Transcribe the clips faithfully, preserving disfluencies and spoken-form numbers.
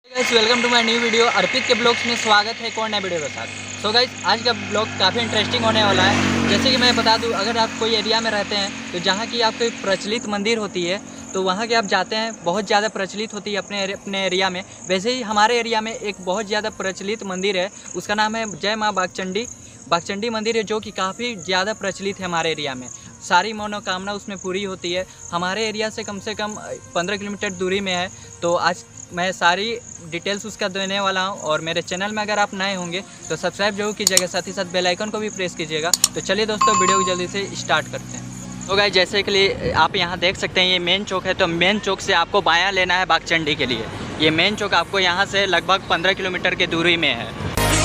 Guys welcome to my new video. Arpit के blogs में स्वागत है एक और नए वीडियो के साथ। सो गाइस आज का ब्लॉग काफ़ी इंटरेस्टिंग होने वाला है। जैसे कि मैं बता दूं, अगर आप कोई एरिया में रहते हैं तो जहां की आपको प्रचलित मंदिर होती है तो वहां के आप जाते हैं, बहुत ज़्यादा प्रचलित होती है अपने अपने एरिया में। वैसे ही हमारे एरिया में एक बहुत ज़्यादा प्रचलित मंदिर है, उसका नाम है जय माँ बागचंडी बागचंडी मंदिर है, जो कि काफ़ी ज़्यादा प्रचलित है हमारे एरिया में। सारी मनोकामना उसमें पूरी होती है। हमारे एरिया से कम से कम पंद्रह किलोमीटर दूरी में है। तो आज मैं सारी डिटेल्स उसका देने वाला हूं। और मेरे चैनल में अगर आप नए होंगे तो सब्सक्राइब जरूर कीजिएगा, साथ ही साथ बेल आइकन को भी प्रेस कीजिएगा। तो चलिए दोस्तों, वीडियो को जल्दी से स्टार्ट करते हैं। तो गाइस जैसे कि लिए आप यहाँ देख सकते हैं, ये मेन चौक है। तो मेन चौक से आपको बायां लेना है बागचंडी के लिए। ये मेन चौक आपको यहाँ से लगभग पंद्रह किलोमीटर की दूरी में है।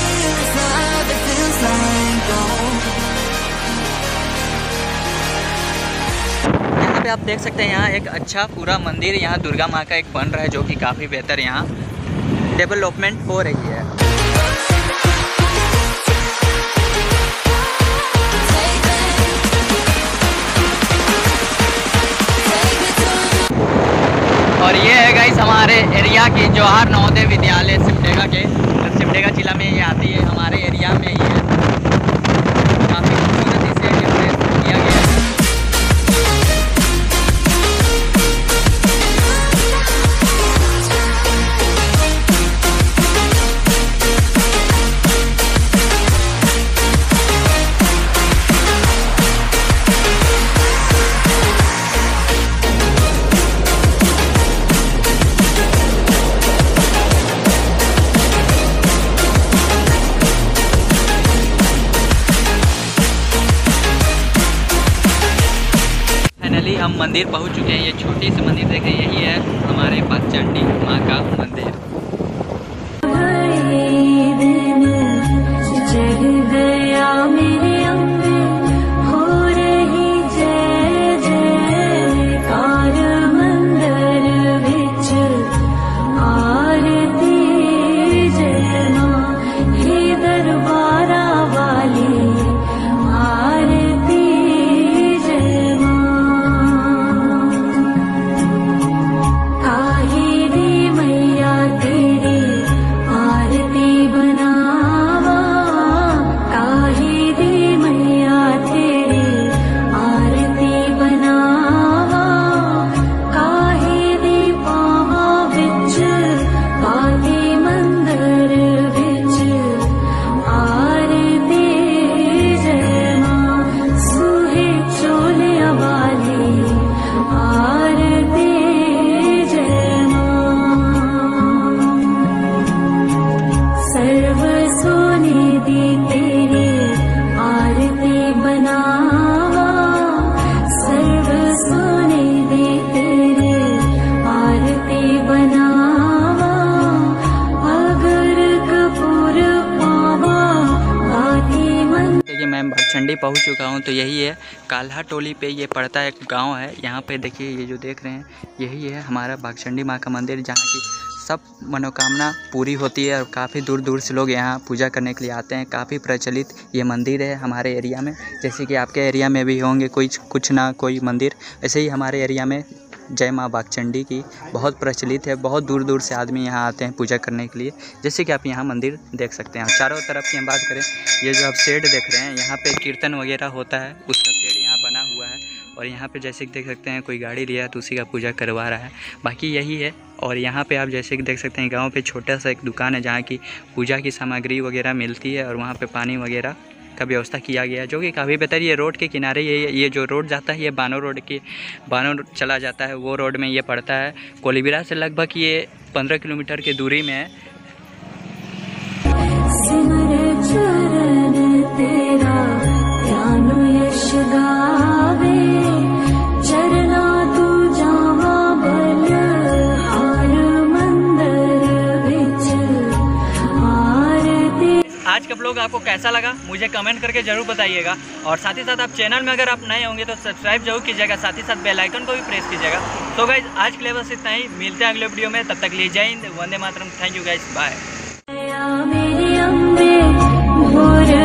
पे आप देख सकते हैं यहाँ एक अच्छा पूरा मंदिर यहाँ दुर्गा माँ का एक बन रहा है, जो कि काफ़ी बेहतर यहाँ डेवलपमेंट हो रही है। और ये है गाइस हमारे एरिया की जवाहर नवोदय विद्यालय सिमडेगा के सिमडेगा जिला में ये आती है। हमारे एरिया में ही है, काफ़ी खूबसूरती से डेकोरेट किया गया है। हम मंदिर पहुंच चुके हैं। ये छोटी सी मंदिर देखें, यही है हमारे बागचंडी माँ का मंदिर। मैं बागचंडी पहुंच चुका हूं। तो यही है काल्हा टोली पे ये पड़ता है, एक गांव है। यहाँ पे देखिए, ये जो देख रहे हैं यही है हमारा बागचंडी माँ का मंदिर, जहाँ की सब मनोकामना पूरी होती है। और काफ़ी दूर दूर से लोग यहाँ पूजा करने के लिए आते हैं। काफ़ी प्रचलित ये मंदिर है हमारे एरिया में। जैसे कि आपके एरिया में भी होंगे कोई कुछ ना कोई मंदिर, ऐसे ही हमारे एरिया में जय माँ बागचंडी की बहुत प्रचलित है। बहुत दूर दूर से आदमी यहाँ आते हैं पूजा करने के लिए। जैसे कि आप यहाँ मंदिर देख सकते हैं। चारों तरफ की हम बात करें, ये जो आप शेड देख रहे हैं, यहाँ पे कीर्तन वगैरह होता है, उसका शेड यहाँ बना हुआ है। और यहाँ पे जैसे कि देख सकते हैं, कोई गाड़ी लिया तो उसी का पूजा करवा रहा है। बाकी यही है। और यहाँ पे आप जैसे कि देख सकते हैं, गाँव पे छोटा सा एक दुकान है जहाँ की पूजा की सामग्री वगैरह मिलती है। और वहाँ पे पानी वगैरह का व्यवस्था किया गया है, जो कि काफ़ी बेहतर। ये रोड के किनारे ये ये जो रोड जाता है, ये बानो रोड की बानो चला जाता है, वो रोड में ये पड़ता है। कोलीबिरा से लगभग ये पंद्रह किलोमीटर की दूरी में है। आज का ब्लॉग आपको कैसा लगा मुझे कमेंट करके जरूर बताइएगा। और साथ ही साथ आप चैनल में अगर आप नए होंगे तो सब्सक्राइब जरूर कीजिएगा, साथ ही साथ बेल आइकन को भी प्रेस कीजिएगा। तो गाइज आज के लिए बस इतना ही, मिलते हैं अगले वीडियो में। तब तक लिए जय हिंद, वंदे मातरम। Thank you guys, bye.